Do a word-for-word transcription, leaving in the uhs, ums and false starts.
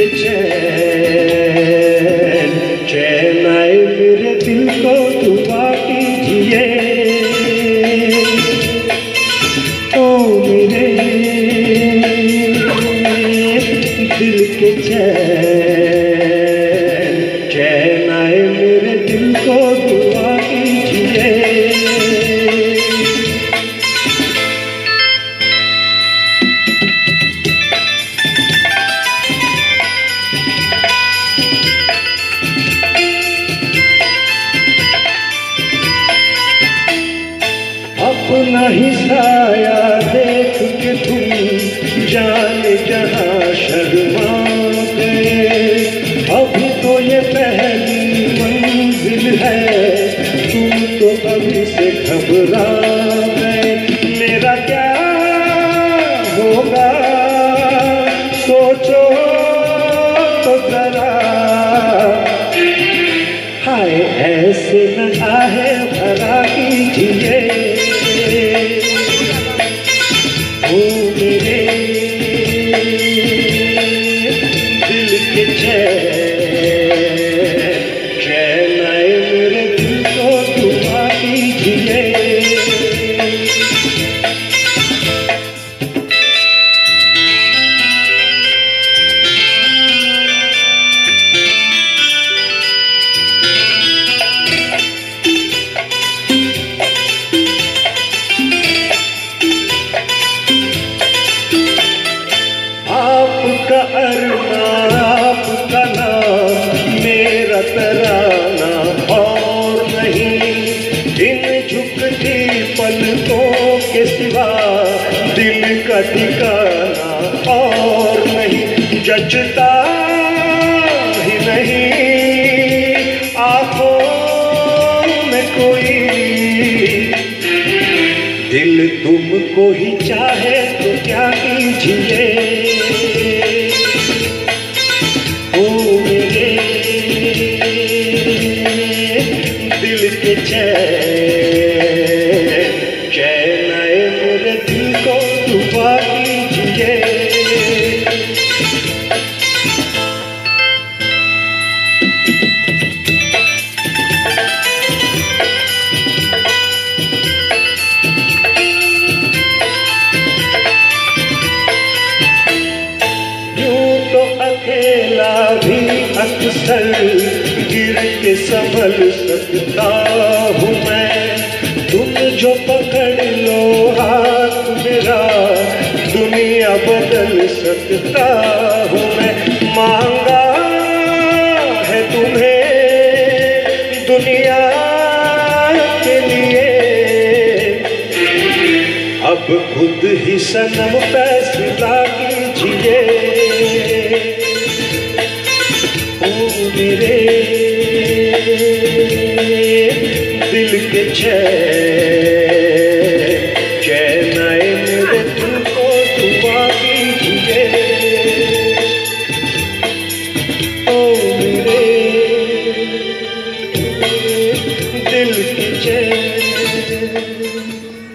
चैन चैन आए मेरे दिल को दुआ कीजिए। ओ मेरे दिल के चैन चैन आए मेरे दिल को दुआ कीजिए। अपना ही साया देख के तुम जाने जहाँ शर्मा गए। अभी तो ये पहली मंजिल है, तुम तो अभी से घबरा गए। मेरा क्या होगा सोचो तो जरा, हाय ऐसे न आहे भरा कीजिए। ओ मेरे दिल के चैन चैन आए मेरे दिल को दुआ कीजिए। आपका अरमान आपका नाम मेरा तराना और नहीं। इन झुकती पलकों के सिवा दिल का ठिकाना और नहीं। जचता ही नहीं आँखों में कोई, दिल तुमको ही चाहे तो क्या कीजिए। ओ मेरे दिल के चैन चैन आए मेरे दिल को दुआ कीजिए। अकेला भी अक्सर गिर के संभल सकता हूँ मैं। तुम जो पकड़ लो हाथ मेरा दुनिया बदल सकता हूँ मैं। मांगा है तुम्हें दुनिया के लिए, अब खुद ही सनम फैसला कीजिए। मेरे दिल के चैन चैन आए मेरे दिल को दुआ कीजिए। ओ मेरे दिल के चैन।